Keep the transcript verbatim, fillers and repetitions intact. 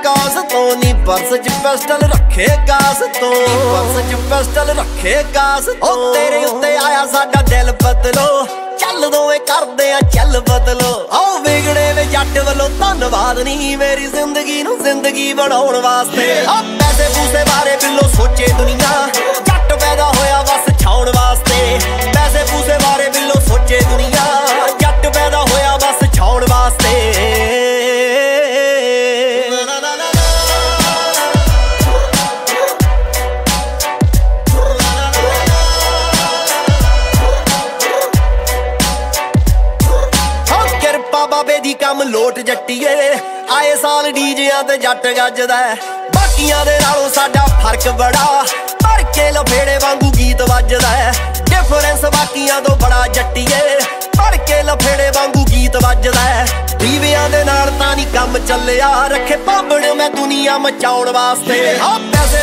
ਕਾਸ ਤੋਂ ਨੀ ਪਰਸ ਚ ਪਿਸਟਲ ਰੱਖੇ ਗਾਸ ਤੋਂ ਪਰਸ ਚ ਪਿਸਟਲ ਰੱਖੇ ਗਾਸ ਤੋਂ ਓ ਤੇਰੇ ਉੱਤੇ ਆਇਆ ਸਾਡਾ ਦਿਲ ਬਦਲੋ ਚੱਲ ਦੋਵੇਂ ਕਰਦੇ ਆ ਚੱਲ ਬਦਲੋ ਓ ਵਿਗੜੇ ਵੇ ਜੱਟ ਵੱਲੋਂ ਧੰਨਵਾਦ ਨੀ ਮੇਰੀ ਜ਼ਿੰਦਗੀ ਨੂੰ ਜ਼ਿੰਦਗੀ ਬਣਾਉਣ ਵਾਸਤੇ ਓ ਪੈਸੇ ਪੂਸੇ ਬਾਰੇ ਬਿੱਲੋ ਸੋਚੇ ਦੁਨੀਆ ਜੱਟ ਪੈਦਾ ਹੋਇਆ ਬਸ ਛਾਉਣ ਵਾਸਤੇ ਪੈਸੇ ਪੂਸੇ ਬਾਰੇ ਬਿੱਲੋ ਸੋਚੇ ਦੁਨੀਆ ਜੱਟ ਪੈਦਾ ਹੋਇਆ ਬਸ ਛਾਉਣ ਵਾਸਤੇ ਬਾਬੇ ਦੀ ਕੰਮ ਲੋਟ ਜੱਟੀਏ ਆਏ ਸਾਲ ਡੀਜਿਆਂ ਤੇ ਜੱਟ ਗੱਜਦਾ ਬਾਕੀਆਂ ਦੇ ਨਾਲੋਂ ਸਾਡਾ ਫਰਕ ਬੜਾ ਭਰ ਕੇ ਲਫੇੜੇ ਵਾਂਗੂ ਗੀਤ ਵੱਜਦਾ ਡਿਫਰੈਂਸ ਬਾਕੀਆਂ ਤੋਂ ਬੜਾ ਜੱਟੀਏ ਭਰ ਕੇ ਲਫੇੜੇ ਵਾਂਗੂ ਗੀਤ ਵੱਜਦਾ ਦੀਵਿਆਂ ਦੇ ਨਾਲ ਤਾਂ ਨਹੀਂ ਕੰਮ ਚੱਲਿਆ ਰੱਖੇ ਭਾਂਬੜ ਮੈਂ ਦੁਨੀਆ ਮਚਾਉਣ ਵਾਸਤੇ ਆ ਪੈਸੇ